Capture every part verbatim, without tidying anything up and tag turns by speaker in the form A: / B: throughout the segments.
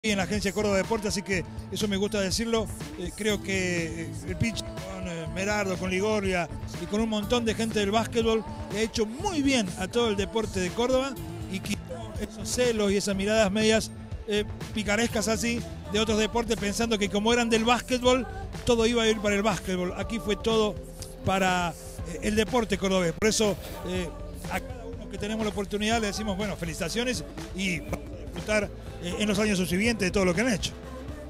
A: en la agencia Córdoba Deporte, así que eso me gusta decirlo. Eh, creo que el pitch con eh, Merardo, con Ligorria y con un montón de gente del básquetbol le ha hecho muy bien a todo el deporte de Córdoba y quitó esos celos y esas miradas medias eh, picarescas así de otros deportes, pensando que como eran del básquetbol, todo iba a ir para el básquetbol. Aquí fue todo para eh, el deporte cordobés. Por eso eh, a cada uno que tenemos la oportunidad le decimos, bueno, felicitaciones y disfrutar eh, en los años subsiguientes de todo lo que han hecho.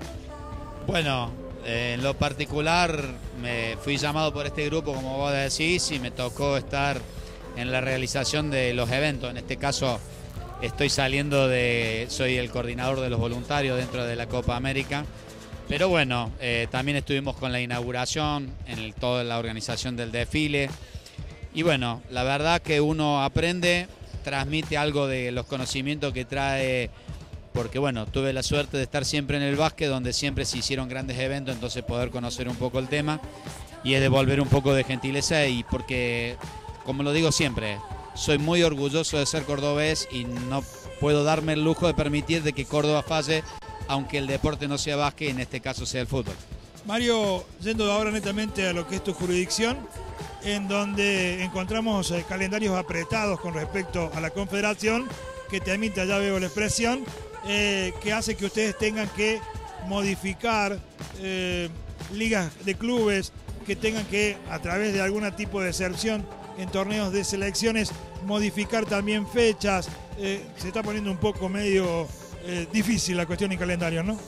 B: Bueno, eh, en lo particular me fui llamado por este grupo, como vos decís, y me tocó estar en la realización de los eventos. En este caso estoy saliendo de, soy el coordinador de los voluntarios dentro de la Copa América. Pero bueno, eh, también estuvimos con la inauguración, en el, toda la organización del desfile. Y bueno, la verdad que uno aprende, transmite algo de los conocimientos que trae, porque bueno, tuve la suerte de estar siempre en el básquet, donde siempre se hicieron grandes eventos, entonces poder conocer un poco el tema y es devolver un poco de gentileza, y porque, como lo digo siempre, soy muy orgulloso de ser cordobés y no puedo darme el lujo de permitir de que Córdoba falle, aunque el deporte no sea básquet y en este caso sea el fútbol. Mario,
A: yendo ahora netamente a lo que es tu jurisdicción, en donde encontramos eh, calendarios apretados con respecto a la Confederación, que te emite, ya veo la expresión, eh, que hace que ustedes tengan que modificar eh, ligas de clubes, que tengan que, a través de algún tipo de excepción en torneos de selecciones, modificar también fechas. Eh, se está poniendo un poco medio eh, difícil la cuestión en calendario, ¿no?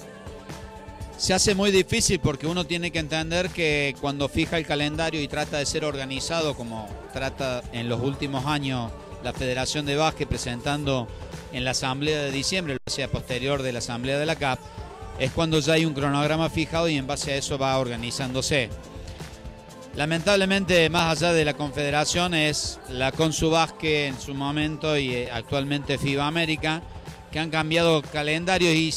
B: Se hace muy difícil porque uno tiene que entender que cuando fija el calendario y trata de ser organizado, como trata en los últimos años la Federación de Básquet presentando en la Asamblea de diciembre, o sea, posterior de la Asamblea de la C A P, es cuando ya hay un cronograma fijado y en base a eso va organizándose. Lamentablemente, más allá de la Confederación, es la Consubásquet en su momento y actualmente FIBA América, que han cambiado calendarios, y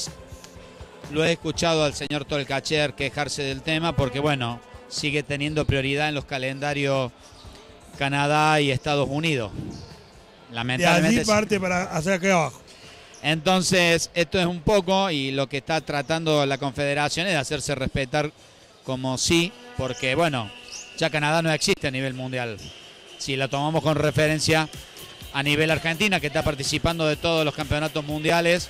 B: lo he escuchado al señor Tolcacher quejarse del tema porque, bueno, sigue teniendo prioridad en los calendarios Canadá y Estados Unidos. Lamentablemente.
A: De allí parte para hacer aquí abajo.
B: Entonces, esto es un poco, y lo que está tratando la Confederación es de hacerse respetar como sí, porque, bueno, ya Canadá no existe a nivel mundial. Si la tomamos con referencia a nivel Argentina, que está participando de todos los campeonatos mundiales,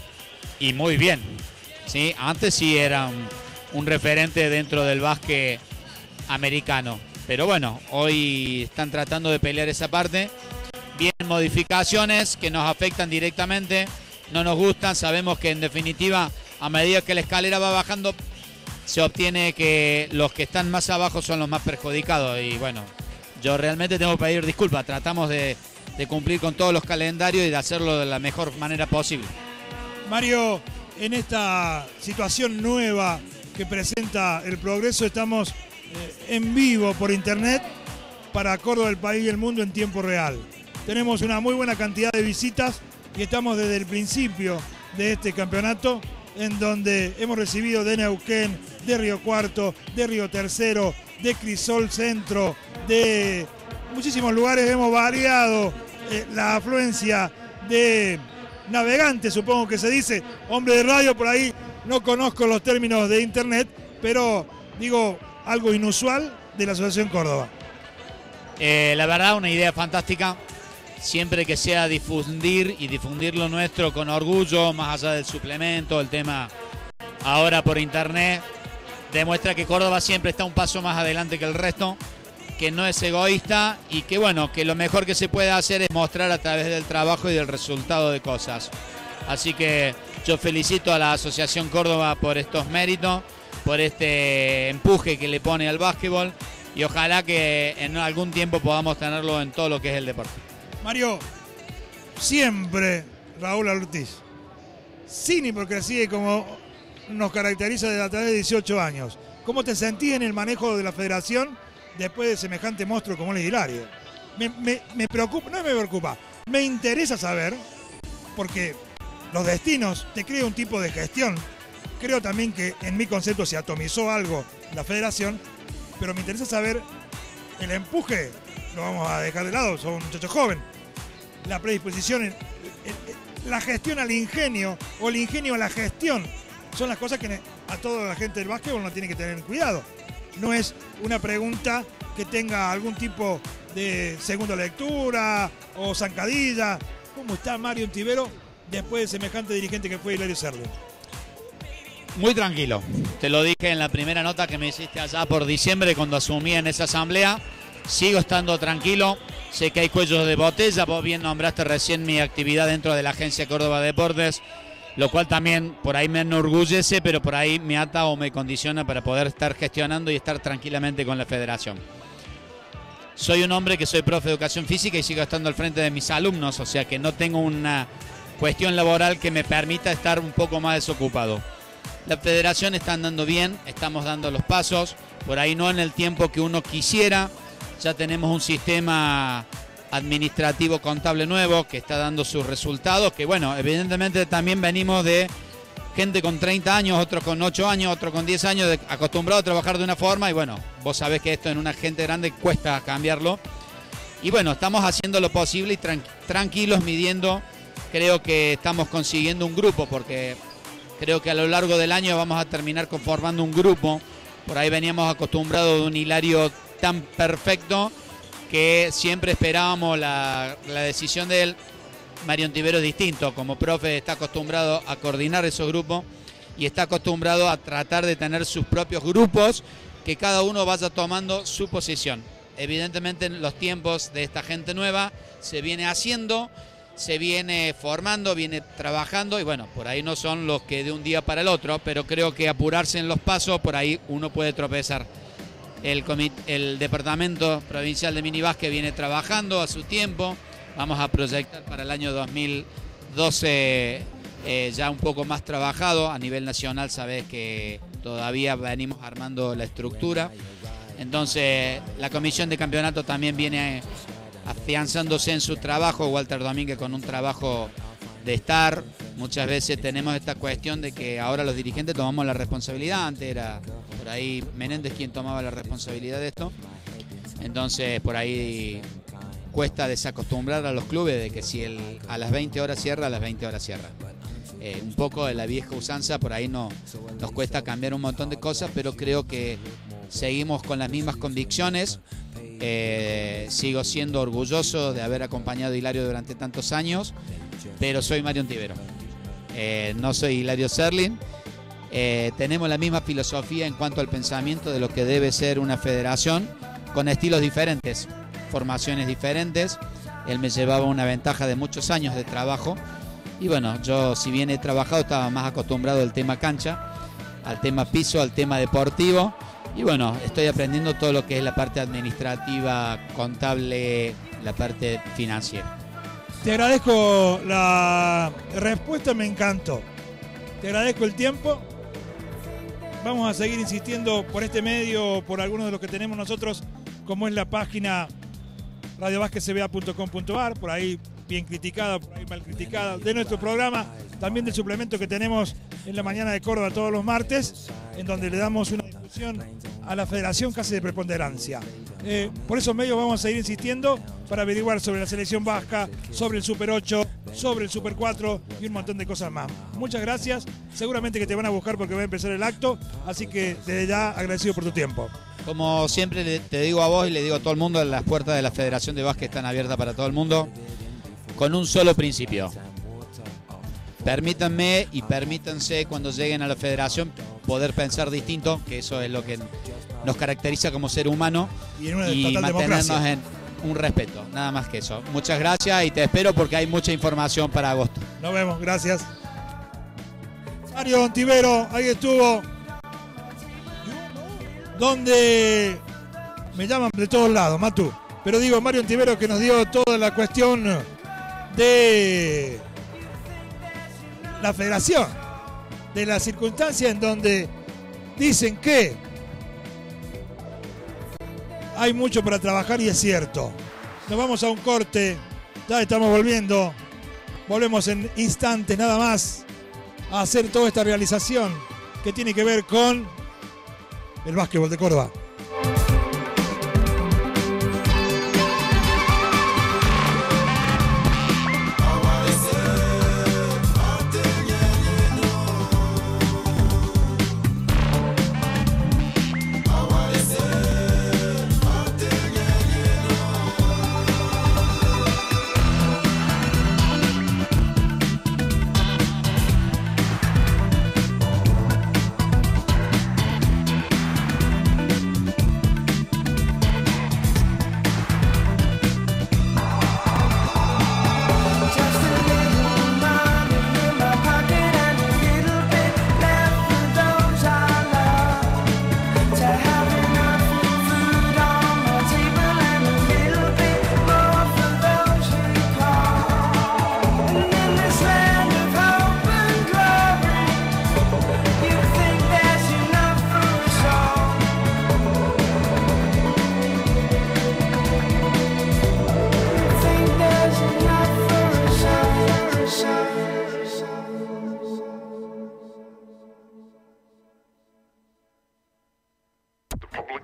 B: y muy bien. ¿Sí? Antes sí era un, un referente dentro del básquet americano, pero bueno, hoy están tratando de pelear esa parte. Vienen modificaciones que nos afectan directamente, no nos gustan, sabemos que en definitiva a medida que la escalera va bajando se obtiene que los que están más abajo son los más perjudicados, y bueno, yo realmente tengo que pedir disculpas. Tratamos de, de cumplir con todos los calendarios y de hacerlo de la mejor manera posible.
A: Mario, en esta situación nueva que presenta el Progreso, estamos eh, en vivo por internet para Córdoba, el país y el mundo en tiempo real. Tenemos una muy buena cantidad de visitas y estamos desde el principio de este campeonato, en donde hemos recibido de Neuquén, de Río Cuarto, de Río Tercero, de Crisol Centro, de muchísimos lugares. Hemos variado eh, la afluencia de navegantes, supongo que se dice, hombre de radio, por ahí no conozco los términos de internet, pero digo, algo inusual de la Asociación Córdoba.
B: Eh, la verdad, una idea fantástica, siempre que sea difundir y difundir lo nuestro con orgullo, más allá del suplemento, el tema ahora por internet, demuestra que Córdoba siempre está un paso más adelante que el resto, que no es egoísta, y que bueno, que lo mejor que se puede hacer es mostrar a través del trabajo y del resultado de cosas. Así que yo felicito a la Asociación Córdoba por estos méritos, por este empuje que le pone al básquetbol, y ojalá que en algún tiempo podamos tenerlo en todo lo que es el deporte.
A: Mario, siempre Raúl Ortiz, sin hipocresía, como nos caracteriza desde a través de dieciocho años. ¿Cómo te sentís en el manejo de la federación después de semejante monstruo como el Hilario? Me, me, me preocupa, no me preocupa, me interesa saber, porque los destinos te crea un tipo de gestión. Creo también que en mi concepto se atomizó algo la federación, pero me interesa saber el empuje. Lo vamos a dejar de lado, sos un muchacho joven. La predisposición, el, el, la gestión al ingenio o el ingenio a la gestión. Son las cosas que a toda la gente del básquetbol no tiene que tener cuidado. No es una pregunta que tenga algún tipo de segunda lectura o zancadilla. ¿Cómo está Mario Ontivero después de semejante dirigente que fue Hilario Serlin?
B: Muy tranquilo. Te lo dije en la primera nota que me hiciste allá por diciembre cuando asumí en esa asamblea. Sigo estando tranquilo. Sé que hay cuellos de botella. Vos bien nombraste recién mi actividad dentro de la Agencia Córdoba Deportes, lo cual también por ahí me enorgullece, pero por ahí me ata o me condiciona para poder estar gestionando y estar tranquilamente con la federación. Soy un hombre que soy profe de educación física y sigo estando al frente de mis alumnos, o sea que no tengo una cuestión laboral que me permita estar un poco más desocupado. La federación está andando bien, estamos dando los pasos, por ahí no en el tiempo que uno quisiera. Ya tenemos un sistema administrativo contable nuevo que está dando sus resultados, que bueno, evidentemente también venimos de gente con treinta años, otros con ocho años, otros con diez años, de, acostumbrados a trabajar de una forma, y bueno, vos sabés que esto en una gente grande cuesta cambiarlo. Y bueno, estamos haciendo lo posible y tran tranquilos, midiendo. Creo que estamos consiguiendo un grupo, porque creo que a lo largo del año vamos a terminar conformando un grupo. Por ahí veníamos acostumbrados de un Hilario tan perfecto que siempre esperábamos la, la decisión de él. Mario Ontivero es distinto, como profe está acostumbrado a coordinar esos grupos y está acostumbrado a tratar de tener sus propios grupos, que cada uno vaya tomando su posición. Evidentemente en los tiempos de esta gente nueva se viene haciendo, se viene formando, viene trabajando, y bueno, por ahí no son los que de un día para el otro, pero creo que apurarse en los pasos, por ahí uno puede tropezar. El, el Departamento Provincial de Minibásquet viene trabajando a su tiempo. Vamos a proyectar para el año dos mil doce eh, ya un poco más trabajado. A nivel nacional sabés que todavía venimos armando la estructura. Entonces la comisión de campeonato también viene afianzándose en su trabajo. Walter Domínguez con un trabajo de estar. Muchas veces tenemos esta cuestión de que ahora los dirigentes tomamos la responsabilidad. Antes era por ahí Menéndez quien tomaba la responsabilidad de esto. Entonces por ahí cuesta desacostumbrar a los clubes de que si el, a las veinte horas cierra, a las veinte horas cierra. Eh, un poco de la vieja usanza, por ahí no, nos cuesta cambiar un montón de cosas, pero creo que seguimos con las mismas convicciones. Eh, sigo siendo orgulloso de haber acompañado a Hilario durante tantos años, pero soy Mario Ontivero. Eh, no soy Hilario Serlin. Eh, tenemos la misma filosofía en cuanto al pensamiento de lo que debe ser una federación, con estilos diferentes, formaciones diferentes. Él me llevaba una ventaja de muchos años de trabajo y bueno, yo si bien he trabajado estaba más acostumbrado al tema cancha, al tema piso, al tema deportivo, y bueno, estoy aprendiendo todo lo que es la parte administrativa, contable, la parte financiera.
A: Te agradezco la respuesta, me encantó. Te agradezco el tiempo. Vamos a seguir insistiendo por este medio, por algunos de los que tenemos nosotros, como es la página radio basket c b a punto com punto a r, por ahí bien criticada, por ahí mal criticada, de nuestro programa, también del suplemento que tenemos en la mañana de Córdoba todos los martes, en donde le damos una discusión a la federación casi de preponderancia. Eh, por esos medios vamos a seguir insistiendo para averiguar sobre la selección vasca, sobre el Super ocho, sobre el Super cuatro y un montón de cosas más. Muchas gracias, seguramente que te van a buscar porque va a empezar el acto, así que desde ya agradecido por tu tiempo.
B: Como siempre te digo a vos y le digo a todo el mundo, las puertas de la Federación de Básquet están abiertas para todo el mundo, con un solo principio. Permítanme y permítanse cuando lleguen a la Federación poder pensar distinto, que eso es lo que nos caracteriza como ser humano,
A: y, en una
B: y
A: total
B: mantenernos
A: democracia.
B: en un respeto, nada más que eso. Muchas gracias y te espero porque hay mucha información para agosto.
A: Nos vemos, gracias. Mario Ontivero, ahí estuvo. Donde me llaman de todos lados, Matu. Pero digo, Mario Ontivero, que nos dio toda la cuestión de la federación, de la circunstancia en donde dicen que hay mucho para trabajar y es cierto. Nos vamos a un corte, ya estamos volviendo. Volvemos en instantes nada más a hacer toda esta realización que tiene que ver con el básquetbol de Córdoba.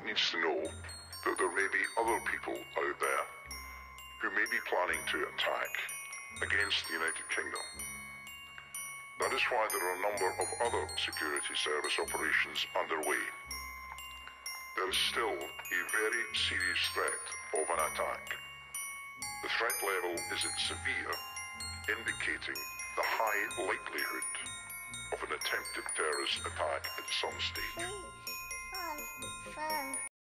C: needs to know that there may be other people out there who may be planning to attack against the United Kingdom. That is why there are a number of other security service operations underway. There is still a very serious threat of an attack. The threat level is at severe, indicating the high likelihood of an attempted terrorist attack at some stage.